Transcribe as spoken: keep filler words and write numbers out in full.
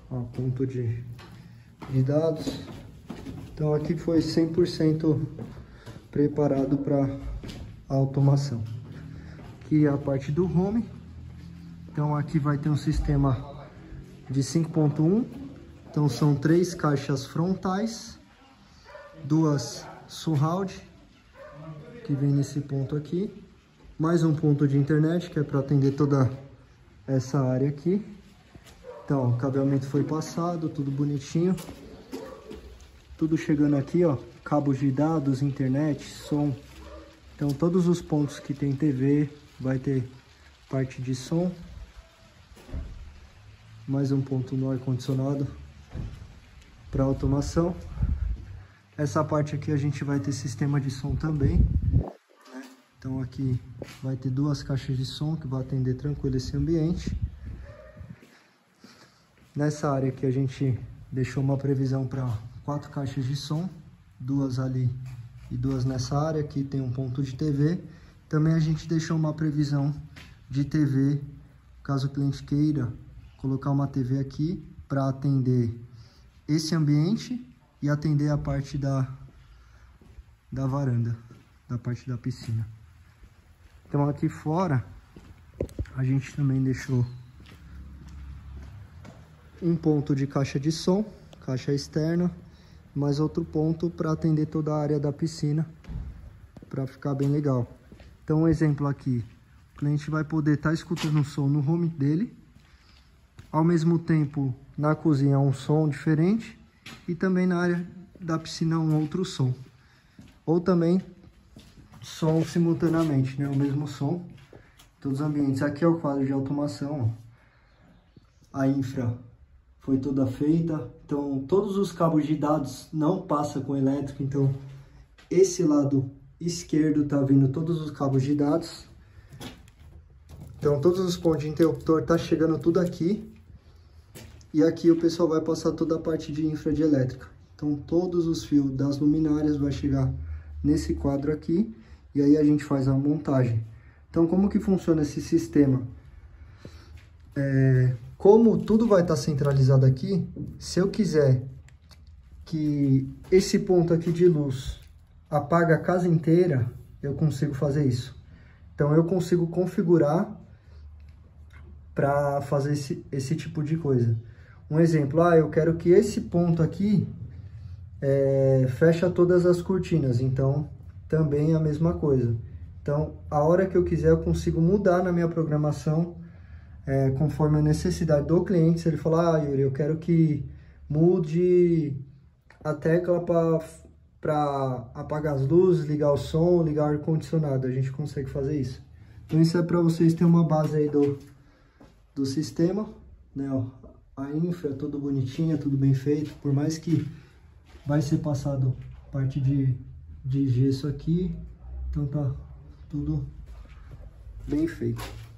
Ó, ponto de, de dados. Então aqui foi cem por cento preparado para a automação. Aqui é a parte do home. Então aqui vai ter um sistema de cinco ponto um. Então são três caixas frontais, duas surround, que vem nesse ponto aqui. Mais um ponto de internet, que é para atender toda essa área aqui. Então, o cabeamento foi passado, tudo bonitinho. Tudo chegando aqui, ó, cabos de dados, internet, som. Então, todos os pontos que tem T V, vai ter parte de som. Mais um ponto no ar-condicionado para automação. Essa parte aqui a gente vai ter sistema de som também, né? Então aqui vai ter duas caixas de som que vai atender tranquilo esse ambiente. Nessa área aqui a gente deixou uma previsão para quatro caixas de som, duas ali e duas nessa área. Aqui tem um ponto de T V. Também a gente deixou uma previsão de T V, caso o cliente queira colocar uma T V aqui para atender esse ambiente e atender a parte da, da varanda, da parte da piscina. Então aqui fora a gente também deixou um ponto de caixa de som, caixa externa, mais outro ponto para atender toda a área da piscina, para ficar bem legal. Então um exemplo aqui, o cliente vai poder estar tá escutando o som no home dele, ao mesmo tempo na cozinha um som diferente e também na área da piscina um outro som, ou também som simultaneamente, né? O mesmo som em todos os ambientes. Aqui é o quadro de automação, ó. A infra foi toda feita, então todos os cabos de dados não passam com elétrico, então esse lado esquerdo tá vindo todos os cabos de dados. Então todos os pontos de interruptor tá chegando tudo aqui. E aqui o pessoal vai passar toda a parte de infra de elétrica. Então todos os fios das luminárias vai chegar nesse quadro aqui. E aí a gente faz a montagem. Então como que funciona esse sistema? É, como tudo vai estar centralizado aqui, se eu quiser que esse ponto aqui de luz apague a casa inteira, eu consigo fazer isso. Então eu consigo configurar para fazer esse, esse tipo de coisa. Um exemplo, ah, eu quero que esse ponto aqui é, feche todas as cortinas, então também é a mesma coisa. Então, a hora que eu quiser, eu consigo mudar na minha programação, é, conforme a necessidade do cliente. Se ele falar, ah, Yuri, eu quero que mude a tecla para apagar as luzes, ligar o som, ligar o ar-condicionado, a gente consegue fazer isso. Então, isso é para vocês terem uma base aí do, do sistema, né, ó. A infra, tudo bonitinha, tudo bem feito, por mais que vai ser passado parte de, de gesso aqui, então tá tudo bem feito.